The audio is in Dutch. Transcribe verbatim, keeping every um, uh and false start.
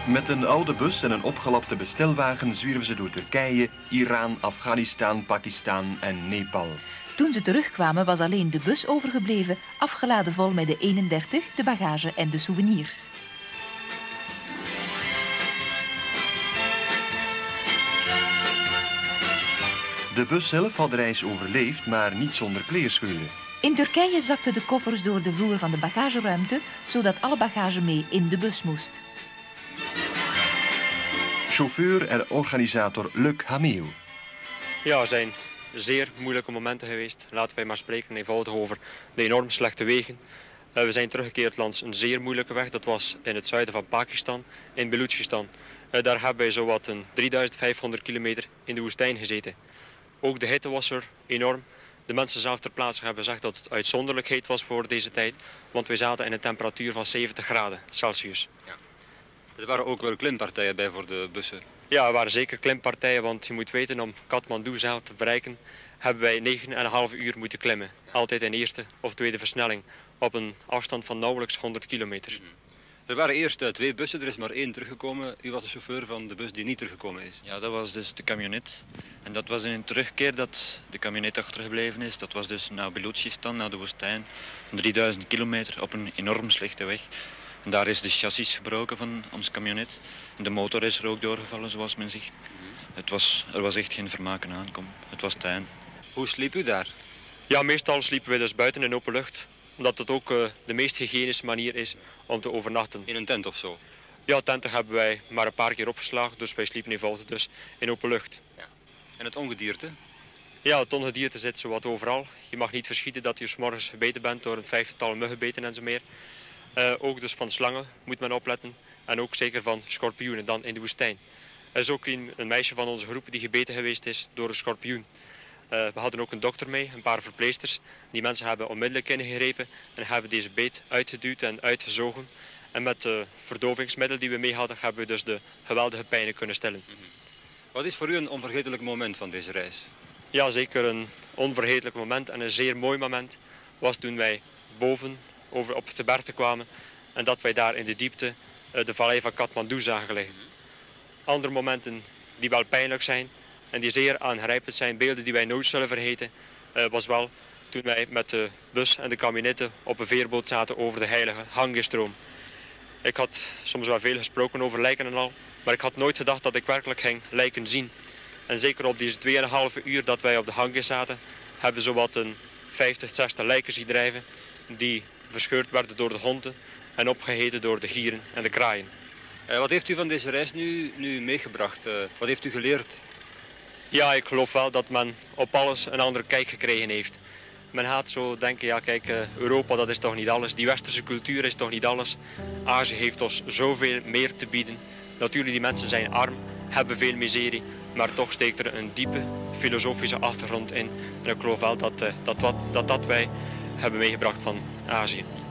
Met een oude bus en een opgelapte bestelwagen zwierven ze door Turkije, Iran, Afghanistan, Pakistan en Nepal. Toen ze terugkwamen was alleen de bus overgebleven, afgeladen vol met de eenendertig, de bagage en de souvenirs. De bus zelf had de reis overleefd, maar niet zonder kleerscheuren. In Turkije zakten de koffers door de vloer van de bagageruimte, zodat alle bagage mee in de bus moest. Chauffeur en organisator Luc Hameu. Ja, er zijn zeer moeilijke momenten geweest. Laten wij maar spreken eenvoudig over de enorm slechte wegen. Uh, we zijn teruggekeerd langs een zeer moeilijke weg. Dat was in het zuiden van Pakistan, in Balochistan. Uh, daar hebben wij zowat een drieduizend vijfhonderd kilometer in de woestijn gezeten. Ook de hitte was er enorm. De mensen zelf ter plaatse hebben gezegd dat het uitzonderlijk heet was voor deze tijd. Want wij zaten in een temperatuur van zeventig graden Celsius. Ja. Er waren ook wel klimpartijen bij voor de bussen. Ja, er waren zeker klimpartijen, want je moet weten, om Kathmandu zelf te bereiken, hebben wij negen komma vijf uur moeten klimmen. Altijd in eerste of tweede versnelling, op een afstand van nauwelijks honderd kilometer. Er waren eerst uh, twee bussen, er is maar één teruggekomen. U was de chauffeur van de bus die niet teruggekomen is. Ja, dat was dus de camionet. En dat was in een terugkeer dat de camionet achtergebleven is. Dat was dus naar Balochistan, naar de woestijn. drieduizend kilometer op een enorm slechte weg. En daar is de chassis gebroken van ons camionet. En de motor is er ook doorgevallen, zoals men zegt. Het was, er was echt geen vermaken aankom. Het was het einde. Hoe sliep u daar? Ja, meestal sliepen we dus buiten in open lucht. Omdat het ook uh, de meest hygiënische manier is om te overnachten. In een tent of zo? Ja, tenten hebben wij maar een paar keer opgeslagen. Dus wij sliepen eenvoudig dus in open lucht. Ja. En het ongedierte? Ja, het ongedierte zit zowat overal. Je mag niet verschieten dat je 's morgens gebeten bent door een vijftigtal muggenbeten en zo meer. Uh, ook dus van slangen moet men opletten. En ook zeker van schorpioenen dan in de woestijn. Er is ook een, een meisje van onze groep die gebeten geweest is door een schorpioen. Uh, we hadden ook een dokter mee, een paar verpleegsters. Die mensen hebben onmiddellijk ingegrepen en hebben deze beet uitgeduwd en uitgezogen. En met de verdovingsmiddel die we mee hadden, hebben we dus de geweldige pijnen kunnen stillen. Mm-hmm. Wat is voor u een onvergetelijk moment van deze reis? Ja, zeker een onvergetelijk moment en een zeer mooi moment was toen wij boven over op de bergte kwamen en dat wij daar in de diepte uh, de vallei van Kathmandu zagen liggen. Andere momenten die wel pijnlijk zijn en die zeer aangrijpend zijn, beelden die wij nooit zullen vergeten, uh, was wel toen wij met de bus en de camionetten op een veerboot zaten over de heilige Gangestroom. Ik had soms wel veel gesproken over lijken en al, maar ik had nooit gedacht dat ik werkelijk ging lijken zien. En zeker op deze twee en een half uur dat wij op de Ganges zaten, hebben zowat een vijftig, zestig lijken zien drijven die verscheurd werden door de honden en opgegeten door de gieren en de kraaien. Uh, wat heeft u van deze reis nu, nu meegebracht? Uh, wat heeft u geleerd? Ja, ik geloof wel dat men op alles een andere kijk gekregen heeft. Men gaat zo denken, ja kijk, uh, Europa dat is toch niet alles. Die westerse cultuur is toch niet alles. Azië heeft ons zoveel meer te bieden. Natuurlijk, die mensen zijn arm, hebben veel miserie. Maar toch steekt er een diepe filosofische achtergrond in. En ik geloof wel dat uh, dat, wat, dat, dat wij hebben meegebracht van Azië.